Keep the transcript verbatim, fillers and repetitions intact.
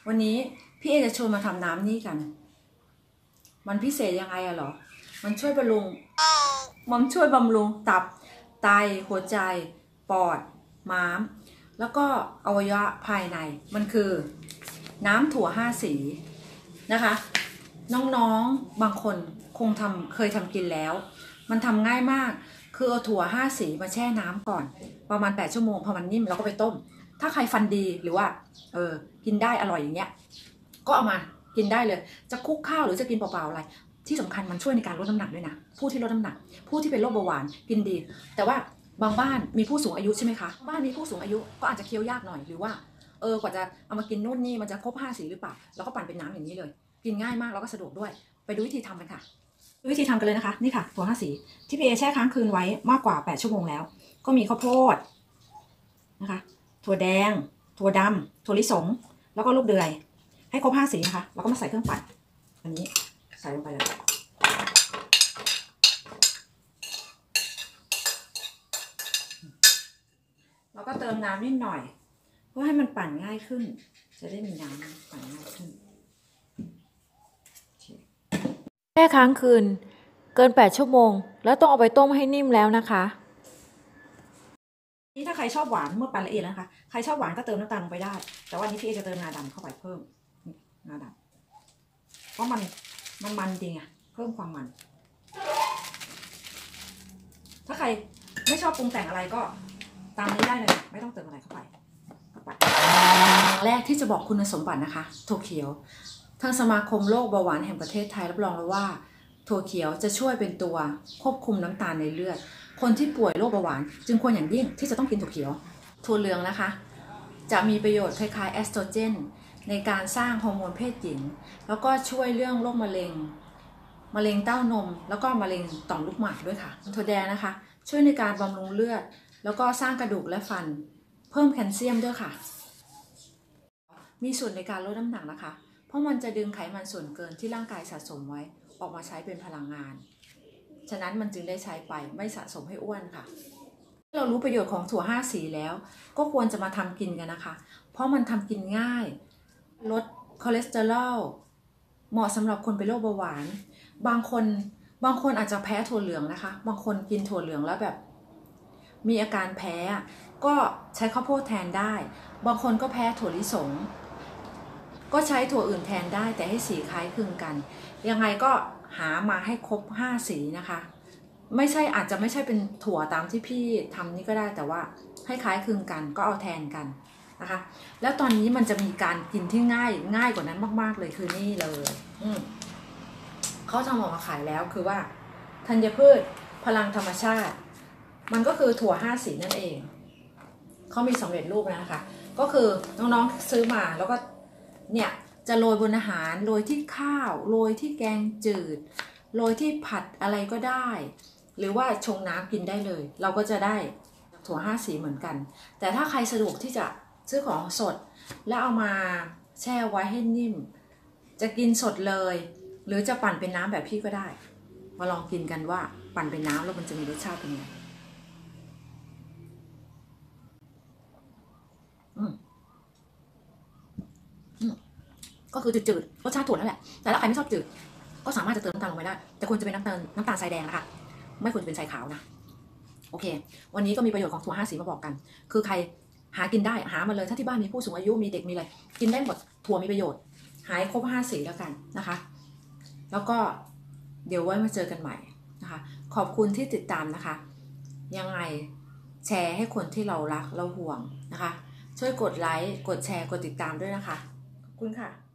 วันนี้พี่เอจะชวนมาทำน้ำนี่กันมันพิเศษยังไงอะหรอมันช่วยบำรุงมันช่วยบำรุงตับไตหัวใจปอดม้ามแล้วก็อวัยวะภายในมันคือน้ำถั่วห้าสีนะคะน้องๆบางคนคงทำเคยทำกินแล้วมันทำง่ายมากคือเอาถั่วห้าสีมาแช่น้ำก่อนประมาณแปดชั่วโมงพอมันนิ่มเราก็ไปต้มถ้าใครฟันดีหรือว่าเออกินได้อร่อยอย่างเงี้ยก็เอามากินได้เลยจะคลุกข้าวหรือจะกินเปล่าๆอะไรที่สำคัญมันช่วยในการลดน้ำหนักด้วยนะผู้ที่ลดน้ำหนักผู้ที่เป็นโรคเบาหวานกินดีแต่ว่าบางบ้านมีผู้สูงอายุใช่ไหมคะบ้านมีผู้สูงอายุก็อาจจะเคี้ยวยากหน่อยหรือว่าเออกว่าจะเอามากินนู่นนี่มันจะครบห้าสีหรือเปล่าแล้วก็ปั่นเป็นน้ำอย่างนี้เลยกินง่ายมากแล้วก็สะดวกด้วยไปดูวิธีทำกันค่ะวิธีทำกันเลยนะคะนี่ค่ะถั่วห้าสีที่พี่เอแช่ค้างคืนไว้มากกว่าแปดชั่วโมงแล้วก็มีข้าวโพดนะคะถั่วแดงถั่วดำถั่วลิสงแล้วก็ลูกเดือยให้ครบห้าสีนะคะแล้วก็มาใส่เครื่องปั่นอันนี้ใส่ลงไปเลยแล้วก็เติมน้ำนิดหน่อยเพื่อให้มันปั่นง่ายขึ้นจะได้มีน้ำปั่นง่ายขึ้นแช่ค้างคืนเกินแปดชั่วโมงแล้วต้องเอาไปต้มให้นิ่มแล้วนะคะนี่ถ้าใครชอบหวานเมื่อปั่นละเอียดแล้วนะคะใครชอบหวานก็เติมน้ำตาลลงไปได้แต่ว่านี้พี่เอจะเติมงาดำเข้าไปเพิ่มงาดำเพราะมันมันมันจริงอะเพิ่มความมันถ้าใครไม่ชอบปรุงแต่งอะไรก็ตามนี้ได้เลยไม่ต้องเติมอะไรเข้าไปเข้าไปแรกที่จะบอกคุณสมบัตินะคะถั่วเขียวทางสมาคมโรคเบาหวานแห่งประเทศไทยรับรองแล้วว่าถั่วเขียวจะช่วยเป็นตัวควบคุมน้ำตาลในเลือดคนที่ป่วยโรคเบาหวานจึงควรอย่างยิ่งที่จะต้องกินถั่วเขียวถั่วเหลืองนะคะจะมีประโยชน์คล้ายๆเอสโตรเจนในการสร้างฮอร์โมนเพศหญิงแล้วก็ช่วยเรื่องโรคมะเร็งมะเร็งเต้านมแล้วก็มะเร็งต่อมลูกหมากด้วยค่ะถั่วแดงนะคะช่วยในการบำรุงเลือดแล้วก็สร้างกระดูกและฟันเพิ่มแคลเซียมด้วยค่ะมีส่วนในการลดน้ำหนักนะคะเพราะมันจะดึงไขมันส่วนเกินที่ร่างกายสะสมไว้ออกมาใช้เป็นพลังงานฉะนั้นมันจึงได้ใช้ไปไม่สะสมให้อ้วนค่ะเรารู้ประโยชน์ของถั่วห้าสีแล้วก็ควรจะมาทำกินกันนะคะเพราะมันทำกินง่ายลดคอเลสเตอรอลเหมาะสำหรับคนเป็นโรคเบาหวานบางคนบางคนอาจจะแพ้ถั่วเหลืองนะคะบางคนกินถั่วเหลืองแล้วแบบมีอาการแพ้ก็ใช้ข้าวโพดแทนได้บางคนก็แพ้ถั่วลิสงก็ใช้ถั่วอื่นแทนได้แต่ให้สีคล้ายคลึงกันยังไงก็หามาให้ครบห้าสีนะคะไม่ใช่อาจจะไม่ใช่เป็นถั่วตามที่พี่ทำนี่ก็ได้แต่ว่าให้คล้ายคลึงกันก็เอาแทนกันนะคะแล้วตอนนี้มันจะมีการกินที่ง่ายง่ายกว่านั้นมากๆเลยคือนี่เลยอืมเขาทำออกมาขายแล้วคือว่าธัญพืชพลังธรรมชาติมันก็คือถั่วห้าสีนั่นเองเขามีสำเร็จรูปนะคะก็คือน้องๆซื้อมาแล้วก็เนี่ยจะโรยบนอาหารโรยที่ข้าวโรยที่แกงจืดโรยที่ผัดอะไรก็ได้หรือว่าชงน้ำกินได้เลยเราก็จะได้ถั่วห้าสีเหมือนกันแต่ถ้าใครสะดวกที่จะซื้อของสดแล้วเอามาแช่ไว้ให้นิ่มจะกินสดเลยหรือจะปั่นเป็นน้ำแบบพี่ก็ได้มาลองกินกันว่าปั่นเป็นน้ำแล้วมันจะมีรสชาติเป็นไงอืมก็คือจืดๆรสชาติถั่วนั่นแหละแต่ถ้าใครไม่ชอบจืดก็สามารถจะเติมน้ำตาลลงไปได้แต่ควรจะเป็นน้ำตาลน้ำตาลทรายแดงนะคะไม่ควรจะเป็นทรายขาวนะโอเควันนี้ก็มีประโยชน์ของถั่วห้าสีมาบอกกันคือใครหากินได้หามาเลยถ้าที่บ้านมีผู้สูงอายุมีเด็กมีอะไรกินได้หมดถั่วมีประโยชน์หายครบห้าสีแล้วกันนะคะแล้วก็เดี๋ยวไว้มาเจอกันใหม่นะคะขอบคุณที่ติดตามนะคะยังไงแชร์ให้คนที่เรารักเราห่วงนะคะช่วยกดไลค์กดแชร์กดติดตามด้วยนะคะขอบคุณค่ะ